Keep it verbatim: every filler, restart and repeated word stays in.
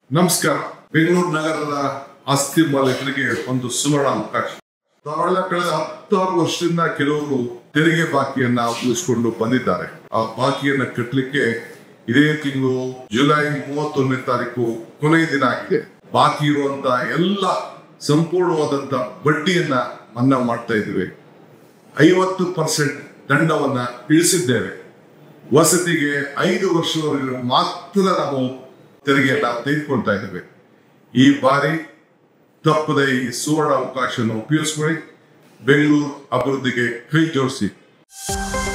ನಮಸ್ಕಾರ. ಬೆಂಗಳೂರು ನಗರದ ಆಸ್ತಿ ಮಾಲೀಕರಿಗೆ ಒಂದು ಸುವರ್ಣ ಅವಕಾಶ. ತಾವೆಲ್ಲ ಕಳೆದ ಹತ್ತಾರು ವರ್ಷದಿಂದ ಕೆಲವರು ತೆರಿಗೆ ಬಾಕಿಯನ್ನ ಉಳಿಸಿಕೊಂಡು ಬಂದಿದ್ದಾರೆ. ಆ ಬಾಕಿಯನ್ನ ಕಟ್ಟಲಿಕ್ಕೆ ಇದೇ ತಿಂಗಳು ಜುಲೈ ಮೂವತ್ತೊಂದನೇ ತಾರೀಕು ಕೊನೆಯ ದಿನ ಆಗಿದೆ. ಬಾಕಿ ಇರುವಂತ ಎಲ್ಲ ಸಂಪೂರ್ಣವಾದಂತ ಬಡ್ಡಿಯನ್ನ ಮನ್ನಾ ಮಾಡ್ತಾ ಇದ್ದೇವೆ. ಐವತ್ತು ಪರ್ಸೆಂಟ್ ದಂಡವನ್ನ ಇಳಿಸಿದ್ದೇವೆ. ವಸತಿಗೆ ಐದು ವರ್ಷದವರೆಗೆ ಮಾತ್ರ ನಾವು ತೆರಿಗೆಯನ್ನ ತೆಗೆದುಕೊಳ್ತಾ ಇದ್ದೇವೆ. ಈ ಬಾರಿ ತಪ್ಪದೆ ಈ ಸುವರ್ಣ ಅವಕಾಶವನ್ನು ಉಪಯೋಗಿಸಿಕೊಳ್ಳಿ. ಬೆಂಗಳೂರು ಅಭಿವೃದ್ಧಿಗೆ ಕೈ ಜೋಡಿಸಿ.